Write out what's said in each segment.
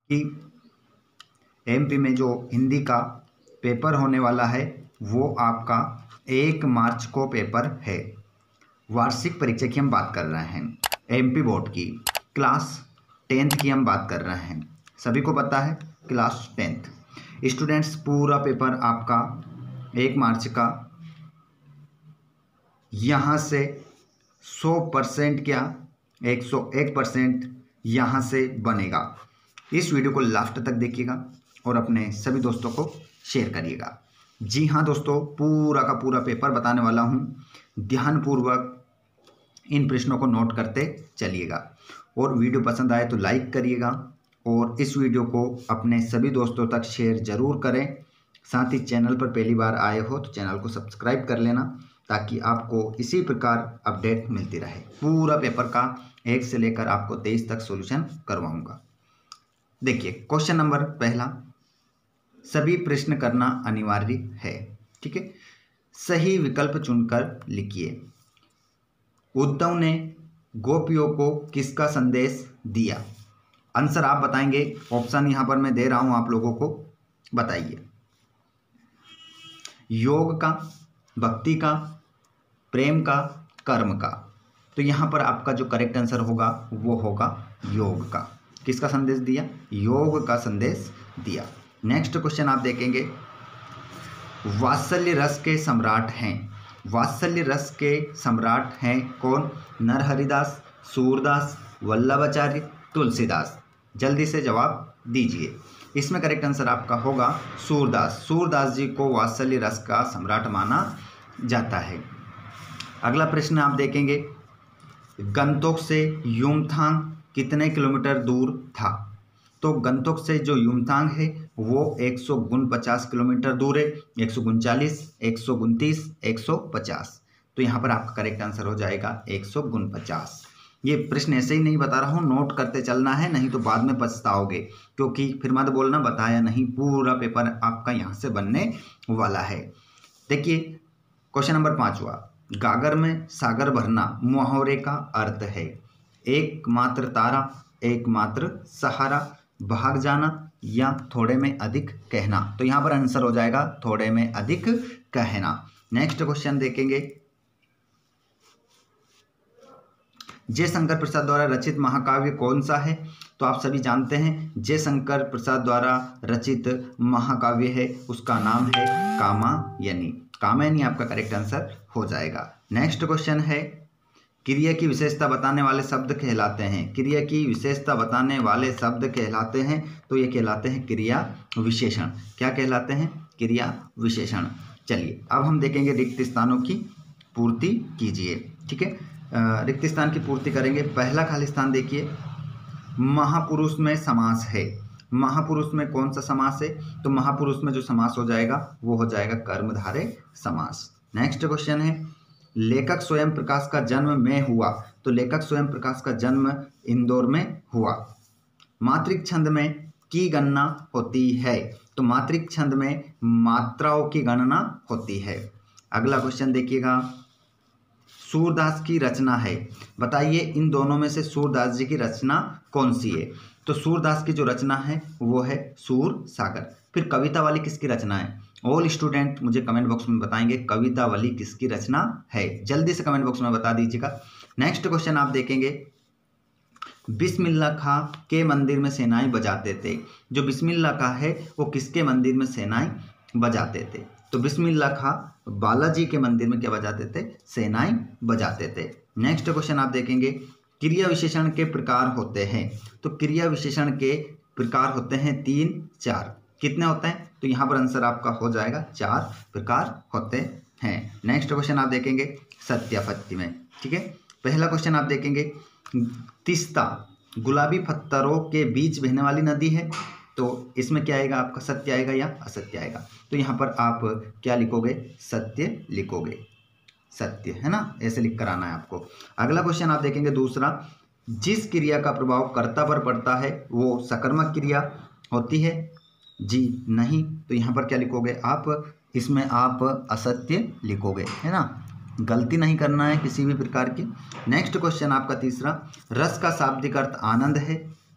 कि एमपी में जो हिंदी का पेपर होने वाला है वो आपका 1 मार्च को पेपर है। वार्षिक परीक्षा की हम बात कर रहे हैं, एमपी बोर्ड की क्लास 10th की हम बात कर रहे हैं। सभी को पता है क्लास 10th स्टूडेंट्स पूरा पेपर आपका 1 मार्च का यहाँ से 100% क्या 101% यहाँ से बनेगा। इस वीडियो को लास्ट तक देखिएगा और अपने सभी दोस्तों को शेयर करिएगा। जी हाँ दोस्तों, पूरा का पूरा पेपर बताने वाला हूँ, ध्यानपूर्वक इन प्रश्नों को नोट करते चलिएगा और वीडियो पसंद आए तो लाइक करिएगा और इस वीडियो को अपने सभी दोस्तों तक शेयर ज़रूर करें। साथ ही चैनल पर पहली बार आए हो तो चैनल को सब्सक्राइब कर लेना ताकि आपको इसी प्रकार अपडेट मिलती रहे। पूरा पेपर का 1 से लेकर आपको 23 तक सॉल्यूशन करवाऊंगा। देखिए क्वेश्चन नंबर पहला, सभी प्रश्न करना अनिवार्य है। ठीक है, सही विकल्प चुनकर लिखिए। उद्धव ने गोपियों को किसका संदेश दिया? आंसर आप बताएंगे, ऑप्शन यहां पर मैं दे रहा हूं, आप लोगों को बताइए। योग का, भक्ति का, प्रेम का, कर्म का। तो यहां पर आपका जो करेक्ट आंसर होगा वो होगा योग का। किसका संदेश दिया? योग का संदेश दिया। नेक्स्ट क्वेश्चन आप देखेंगे, वात्सल्य रस के सम्राट हैं। वात्सल्य रस के सम्राट हैं कौन? नरहरिदास, सूरदास, वल्लभाचार्य, तुलसीदास। जल्दी से जवाब दीजिए। इसमें करेक्ट आंसर आपका होगा सूरदास। सूरदास जी को वात्सल्य रस का सम्राट माना जाता है। अगला प्रश्न आप देखेंगे, गंगटोक से युमथांग कितने किलोमीटर दूर था? तो गंगटोक से जो युमथांग है वो 149 किलोमीटर दूर है। 139, 129, 150। तो यहाँ पर आपका करेक्ट आंसर हो जाएगा 149। ये प्रश्न ऐसे ही नहीं बता रहा हूँ, नोट करते चलना है, नहीं तो बाद में पछताओगे, क्योंकि फिर मत बोलना बताया नहीं। पूरा पेपर आपका यहाँ से बनने वाला है। देखिए क्वेश्चन नंबर 5वां, गागर में सागर भरना मुहावरे का अर्थ है। एकमात्र तारा, एकमात्र सहारा, भाग जाना या थोड़े में अधिक कहना। तो यहाँ पर आंसर हो जाएगा थोड़े में अधिक कहना। नेक्स्ट क्वेश्चन देखेंगे, जयशंकर प्रसाद द्वारा रचित महाकाव्य कौन सा है? तो आप सभी जानते हैं जयशंकर प्रसाद द्वारा रचित महाकाव्य है, उसका नाम है कामायनी। कामायनी आपका करेक्ट आंसर हो जाएगा। नेक्स्ट क्वेश्चन है, क्रिया की विशेषता बताने वाले शब्द कहलाते हैं। क्रिया की विशेषता बताने वाले शब्द कहलाते हैं, तो ये कहलाते हैं क्रिया विशेषण। क्या कहलाते हैं? क्रिया विशेषण। चलिए अब हम देखेंगे रिक्त स्थानों की पूर्ति कीजिए। ठीक है, रिक्त स्थान की पूर्ति करेंगे। पहला खाली स्थान देखिए, महापुरुष में समास है। महापुरुष में कौन सा समास है? तो महापुरुष में जो समास हो जाएगा वो हो जाएगा कर्मधारय समास। नेक्स्ट क्वेश्चन है, लेखक स्वयं प्रकाश का जन्म में हुआ। तो लेखक स्वयं प्रकाश का जन्म इंदौर में हुआ। मात्रिक छंद में की गणना होती है। तो मात्रिक छंद में मात्राओं की गणना होती है। अगला क्वेश्चन देखिएगा, सूरदास की रचना है। बताइए इन दोनों में से सूरदास जी की रचना कौन सी है? तो सूरदास की जो रचना है वो है सूर सागर। फिर कविता वाली किसकी रचना है? ऑल स्टूडेंट मुझे कमेंट बॉक्स में बताएंगे कविता वाली किसकी रचना है। जल्दी से कमेंट बॉक्स में बता दीजिएगा। नेक्स्ट क्वेश्चन आप देखेंगे, बिस्मिल्लाह खां के मंदिर में सेनाई बजाते थे। जो बिस्मिल्लाह खां है वो किसके मंदिर में सेनाई बजाते थे? तो बिस्मिल्लाह खां बालाजी के मंदिर में क्या बजाते थे? सेनाई बजाते थे। नेक्स्ट क्वेश्चन आप देखेंगे, क्रिया विशेषण के प्रकार होते हैं। तो क्रिया विशेषण के प्रकार होते हैं 3, 4। कितने होते हैं? तो यहाँ पर आंसर आपका हो जाएगा 4 प्रकार होते हैं। नेक्स्ट क्वेश्चन आप देखेंगे सत्यापत्ति में। ठीक है, पहला क्वेश्चन आप देखेंगे, तीस्ता गुलाबी पत्थरों के बीच बहने वाली नदी है। तो इसमें क्या आएगा आपका? सत्य आएगा या असत्य आएगा? तो यहाँ पर आप क्या लिखोगे? सत्य लिखोगे। सत्य है ना, ऐसे लिख कर आना है आपको। अगला क्वेश्चन आप देखेंगे दूसरा, जिस क्रिया का प्रभाव कर्ता पर पड़ता है वो सकर्मक क्रिया होती है। जी नहीं, तो यहाँ पर क्या लिखोगे आप? इसमें आप असत्य लिखोगे, है ना, गलती नहीं करना है किसी भी प्रकार की। नेक्स्ट क्वेश्चन आपका तीसरा, रस का शाब्दिक अर्थ आनंद है।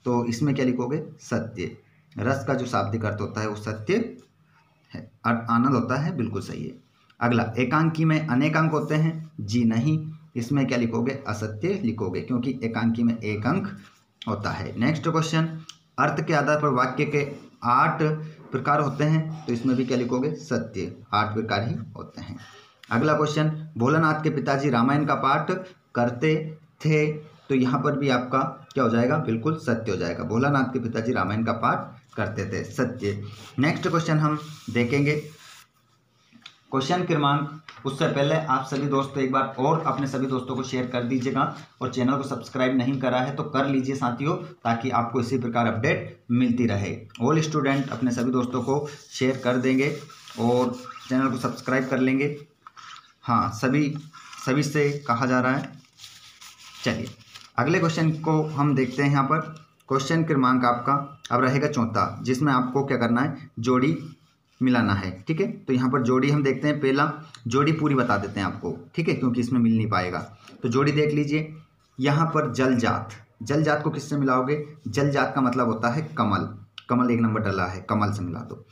तो इसमें क्या लिखोगे? सत्य। रस का जो शाब्दिक अर्थ होता है वो सत्य है, आनंद होता है, बिल्कुल सही है। अगला, एकांकी में अनेक अंक होते हैं? जी नहीं, इसमें क्या लिखोगे? असत्य लिखोगे, क्योंकि एकांकी में एक अंक होता है। नेक्स्ट क्वेश्चन, अर्थ के आधार पर वाक्य के 8 प्रकार होते हैं, तो इसमें भी क्या लिखोगे? सत्य, 8 प्रकार ही होते हैं। अगला क्वेश्चन, भोलानाथ के पिताजी रामायण का पाठ करते थे, तो यहाँ पर भी आपका क्या हो जाएगा? बिल्कुल सत्य हो जाएगा। भोलानाथ के पिताजी रामायण का पाठ करते थे, सत्य। नेक्स्ट क्वेश्चन हम देखेंगे क्वेश्चन क्रमांक, उससे पहले आप सभी दोस्तों एक बार और अपने सभी दोस्तों को शेयर कर दीजिएगा, और चैनल को सब्सक्राइब नहीं करा है तो कर लीजिए साथियों, ताकि आपको इसी प्रकार अपडेट मिलती रहे। ऑल स्टूडेंट अपने सभी दोस्तों को शेयर कर देंगे और चैनल को सब्सक्राइब कर लेंगे। हाँ, सभी से कहा जा रहा है। चलिए अगले क्वेश्चन को हम देखते हैं। यहाँ पर क्वेश्चन क्रमांक आपका अब रहेगा 4, जिसमें आपको क्या करना है? जोड़ी मिलाना है, ठीक है। तो यहाँ पर जोड़ी हम देखते हैं। पहला जोड़ी पूरी बता देते हैं आपको, ठीक है, क्योंकि इसमें मिल नहीं पाएगा। तो जोड़ी देख लीजिए, यहाँ पर जल जात को किससे मिलाओगे? जल जात का मतलब होता है कमल, कमल 1 नंबर डला है, कमल से मिला दो।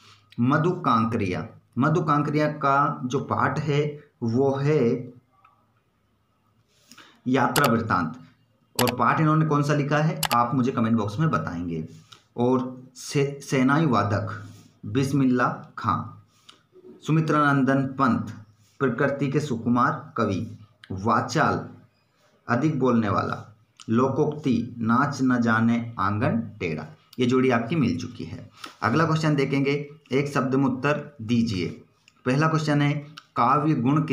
मधु कांकरिया का जो पाठ है वो है यात्रा वृत्तांत, और पाठ इन्होंने कौन सा लिखा है आप मुझे कमेंट बॉक्स में बताएंगे। और सेनाई वादक बिस्मिल्ला खां। सुमित्रानंदन पंत प्रकृति के सुकुमार कवि। वाचाल अधिक बोलने वाला। लोकोक्ति नाच न जाने आंगन टेढ़ा। ये जोड़ी आपकी मिल चुकी है। अगला क्वेश्चन देखेंगे, एक शब्द में उत्तर दीजिए। पहला क्वेश्चन है, काव्य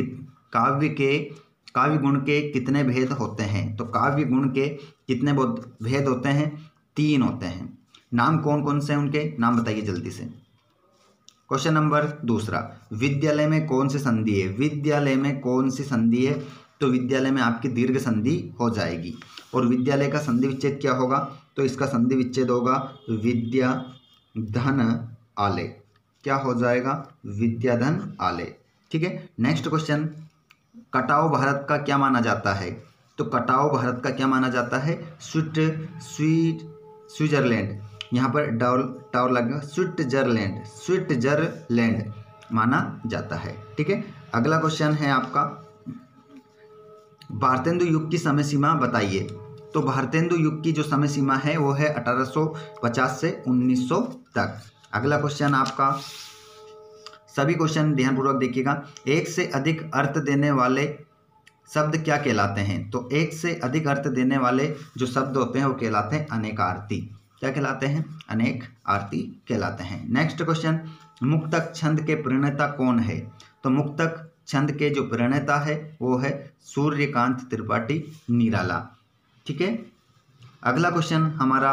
गुण के कितने भेद होते हैं? तो काव्य गुण के कितने भेद होते हैं? 3 होते हैं। नाम कौन कौन से हैं उनके? नाम बताइए जल्दी से। क्वेश्चन नंबर 2, विद्यालय में कौन सी संधि है? विद्यालय में कौन सी संधि है? तो विद्यालय में आपकी दीर्घ संधि हो जाएगी। और विद्यालय का संधि विच्छेद क्या होगा? तो इसका संधि विच्छेद होगा विद्या धन आले। क्या हो जाएगा? विद्या धन आले, ठीक है। नेक्स्ट क्वेश्चन, कटाव भारत का क्या माना जाता है? तो कटाव भारत का क्या माना जाता है? स्विट्जरलैंड, यहाँ पर टावर लगेगा, स्विट्जरलैंड माना जाता है, ठीक है। अगला क्वेश्चन है आपका, भारतेंदु युग की समय सीमा बताइए। तो भारतेंदु युग की जो समय सीमा है वो है 1850 से 1900 तक। अगला क्वेश्चन आपका, सभी क्वेश्चन ध्यानपूर्वक देखिएगा। एक से अधिक अर्थ देने वाले शब्द क्या कहलाते हैं? तो एक से अधिक अर्थ देने वाले जो शब्द होते हैं वो कहलाते हैं अनेकार्थी। क्या कहलाते हैं? अनेक आरती कहलाते हैं। नेक्स्ट क्वेश्चन, मुक्तक छंद के प्रणेता कौन है? तो मुक्तक छंद के जो प्रणेता है वो है सूर्यकांत त्रिपाठी निराला, ठीक है। अगला क्वेश्चन हमारा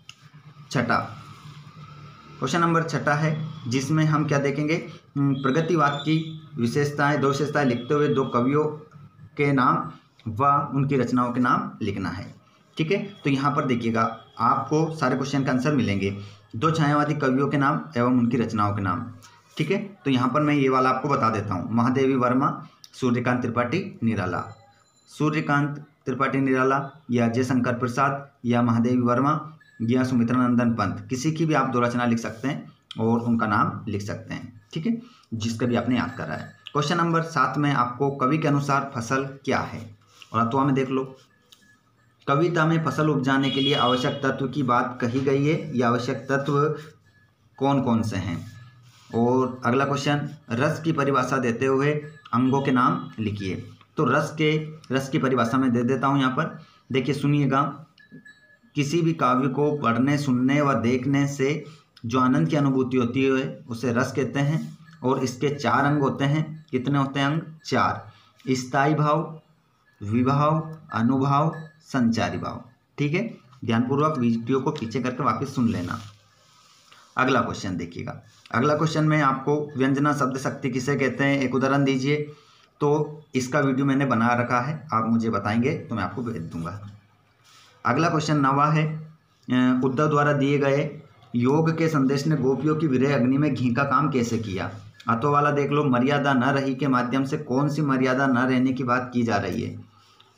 क्वेश्चन नंबर 6 है, जिसमें हम क्या देखेंगे? प्रगतिवाद की विशेषताएं, 2 विशेषताएं लिखते हुए 2 कवियों के नाम व उनकी रचनाओं के नाम लिखना है, ठीक है। तो यहाँ पर देखिएगा, आपको सारे क्वेश्चन का आंसर मिलेंगे। 2 छायावादी कवियों के नाम एवं उनकी रचनाओं के नाम, ठीक है। तो यहाँ पर मैं ये वाला आपको बता देता हूँ, महादेवी वर्मा, सूर्यकांत त्रिपाठी निराला। सूर्यकांत त्रिपाठी निराला या जयशंकर प्रसाद या महादेवी वर्मा या सुमित्रानंदन पंत, किसी की भी आप 2 रचना लिख सकते हैं और उनका नाम लिख सकते हैं, ठीक है, जिसका भी आपने याद करा है। क्वेश्चन नंबर 7 में आपको कवि के अनुसार फसल क्या है? और अथवा में देख लो, कविता में फसल उपजाने के लिए आवश्यक तत्व की बात कही गई है। ये आवश्यक तत्व कौन कौन से हैं? और अगला क्वेश्चन, रस की परिभाषा देते हुए अंगों के नाम लिखिए। तो रस की परिभाषा में दे देता हूँ यहाँ पर, देखिए सुनिएगा। किसी भी काव्य को पढ़ने, सुनने व देखने से जो आनंद की अनुभूति होती है उसे रस कहते हैं। और इसके 4 अंग होते हैं। कितने होते हैं अंग? 4। स्थायी भाव, विभाव, अनुभाव, संचारी भाव, ठीक है। ध्यानपूर्वक वीडियो को पीछे करके वापस सुन लेना। अगला क्वेश्चन देखिएगा। अगला क्वेश्चन में आपको व्यंजना शब्द शक्ति किसे कहते हैं, एक उदाहरण दीजिए। तो इसका वीडियो मैंने बना रखा है, आप मुझे बताएंगे तो मैं आपको भेज दूंगा। अगला क्वेश्चन 9वां है, उद्धव द्वारा दिए गए योग के संदेश ने गोपियों की विरह अग्नि में घी का काम कैसे किया? हाथों वाला देख लो, मर्यादा न रही के माध्यम से कौन सी मर्यादा न रहने की बात की जा रही है?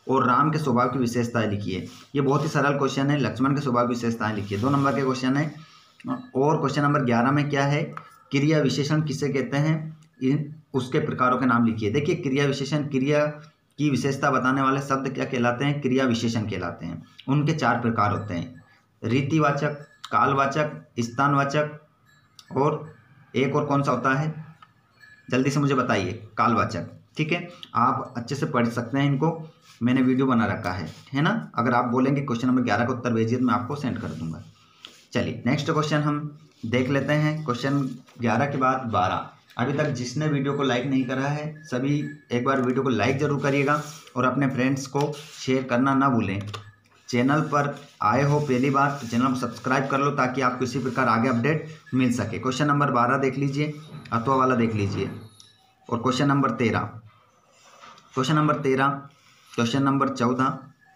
और राम के स्वभाव की विशेषताएं लिखिए। ये बहुत ही सरल क्वेश्चन है। लक्ष्मण के स्वभाव की विशेषताएं लिखिए। 2 नंबर के क्वेश्चन है। और क्वेश्चन नंबर 11 में क्या है, क्रिया विशेषण किसे कहते हैं, इन उसके प्रकारों के नाम लिखिए। देखिए क्रिया विशेषण, क्रिया की विशेषता बताने वाले शब्द क्या कहलाते हैं, क्रिया विशेषण कहलाते हैं। उनके 4 प्रकार होते हैं, रीतिवाचक, कालवाचक, स्थानवाचक और एक और कौन सा होता है, जल्दी से मुझे बताइए, कालवाचक। ठीक है, आप अच्छे से पढ़ सकते हैं इनको, मैंने वीडियो बना रखा है ना। अगर आप बोलेंगे क्वेश्चन नंबर 11 का उत्तर भेजिए तो मैं आपको सेंड कर दूंगा। चलिए नेक्स्ट क्वेश्चन हम देख लेते हैं। क्वेश्चन 11 के बाद 12। अभी तक जिसने वीडियो को लाइक नहीं करा है सभी एक बार वीडियो को लाइक जरूर करिएगा और अपने फ्रेंड्स को शेयर करना ना भूलें। चैनल पर आए हो पहली बार तो चैनल को सब्सक्राइब कर लो ताकि आपको इसी प्रकार आगे अपडेट मिल सके। क्वेश्चन नंबर 12 देख लीजिए, अथवा वाला देख लीजिए। और question number 13, question number 13, question number 14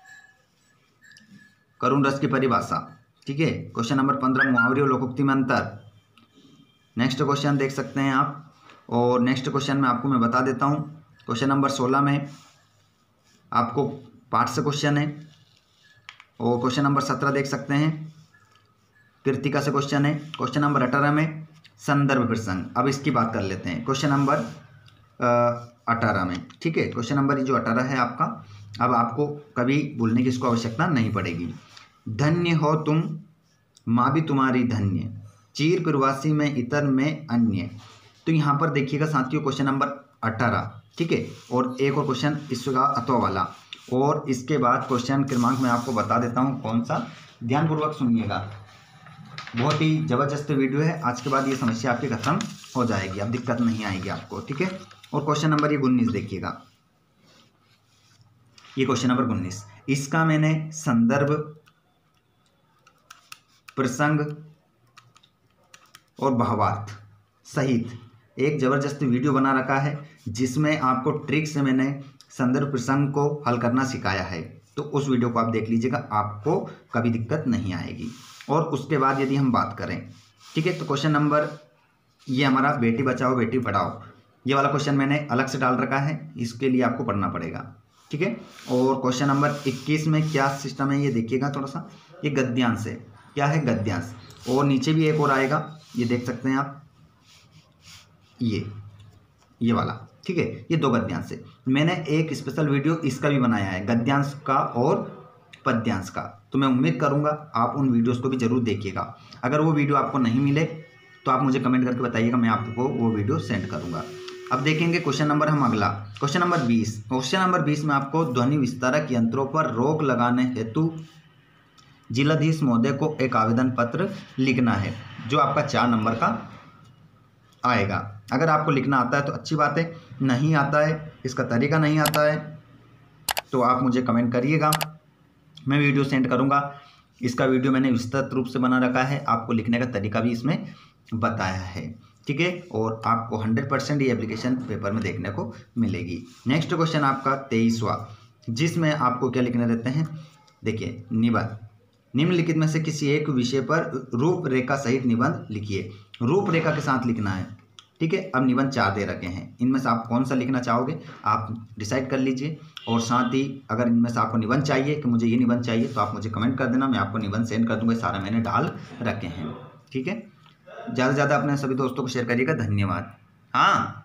करुण रस की परिभाषा। ठीक है, क्वेश्चन नंबर 15 मुहावरे और लोकोक्ति में अंतर। नेक्स्ट क्वेश्चन देख सकते हैं आप। और नेक्स्ट क्वेश्चन में आपको मैं बता देता हूँ, क्वेश्चन नंबर 16 में आपको पाठ से क्वेश्चन है। और क्वेश्चन नंबर 17 देख सकते हैं, कृतिका से क्वेश्चन है। क्वेश्चन नंबर 18 में संदर्भ प्रसंग। अब इसकी बात कर लेते हैं क्वेश्चन नंबर 18 में। ठीक है, क्वेश्चन नंबर जो 18 है आपका, अब आपको कभी भूलने की इसको आवश्यकता नहीं पड़ेगी। धन्य हो तुम, माँ भी तुम्हारी धन्य, चीर प्रवासी में इतर में अन्य। तो यहाँ पर देखिएगा साथियों क्वेश्चन नंबर 18। ठीक है, और एक और क्वेश्चन इसका अथवा वाला। और इसके बाद क्वेश्चन क्रमांक मैं आपको बता देता हूँ कौन सा, ध्यानपूर्वक सुनिएगा। बहुत ही ज़बरदस्त वीडियो है। आज के बाद ये समस्या आपकी खत्म हो जाएगी, अब दिक्कत नहीं आएगी आपको। ठीक है, और क्वेश्चन नंबर ये 19 देखिएगा, ये क्वेश्चन नंबर 19, इसका मैंने संदर्भ, प्रसंग और भावार्थ सहित एक ज़बरदस्त वीडियो बना रखा है जिसमें आपको ट्रिक से मैंने संदर्भ प्रसंग को हल करना सिखाया है। तो उस वीडियो को आप देख लीजिएगा, आपको कभी दिक्कत नहीं आएगी। और उसके बाद यदि हम बात करें, ठीक है, तो क्वेश्चन नंबर ये हमारा बेटी बचाओ बेटी पढ़ाओ, ये वाला क्वेश्चन मैंने अलग से डाल रखा है, इसके लिए आपको पढ़ना पड़ेगा। ठीक है, और क्वेश्चन नंबर 21 में क्या सिस्टम है ये देखिएगा थोड़ा सा, ये गद्यांश है। क्या है, गद्यांश। और नीचे भी एक और आएगा, ये देख सकते हैं आप, ये वाला। ठीक है, ये 2 गद्यांश है। मैंने एक स्पेशल वीडियो इसका भी बनाया है, गद्यांश का और पद्यांश का। तो मैं उम्मीद करूंगा आप उन वीडियोस को भी जरूर देखिएगा। अगर वो वीडियो आपको नहीं मिले तो आप मुझे कमेंट करके बताइएगा, मैं आपको वो वीडियो सेंड करूंगा। अब देखेंगे क्वेश्चन नंबर हम अगला, क्वेश्चन नंबर 20। क्वेश्चन नंबर 20 में आपको ध्वनि विस्तारक यंत्रों पर रोक लगाने हेतु जिलाधीश महोदय को एक आवेदन पत्र लिखना है, जो आपका 4 नंबर का आएगा। अगर आपको लिखना आता है तो अच्छी बात है, नहीं आता है, इसका तरीका नहीं आता है तो आप मुझे कमेंट करिएगा, मैं वीडियो सेंड करूंगा। इसका वीडियो मैंने विस्तृत रूप से बना रखा है, आपको लिखने का तरीका भी इसमें बताया है। ठीक है, और आपको 100% ये एप्लीकेशन पेपर में देखने को मिलेगी। नेक्स्ट क्वेश्चन आपका 23वां, जिसमें आपको क्या लिखने रहते हैं, देखिए निबंध। निम्नलिखित में से किसी एक विषय पर रूपरेखा सहित निबंध लिखिए। रूपरेखा के साथ लिखना है। ठीक है, अब निबंध 4 दे रखे हैं, इनमें से आप कौन सा लिखना चाहोगे आप डिसाइड कर लीजिए। और साथ ही अगर इनमें से आपको निबंध चाहिए कि मुझे ये निबंध चाहिए तो आप मुझे कमेंट कर देना, मैं आपको निबंध सेंड कर दूंगा। सारा मैंने डाल रखे हैं। ठीक है, ज़्यादा से ज़्यादा अपने सभी दोस्तों को शेयर करिएगा। धन्यवाद। हाँ।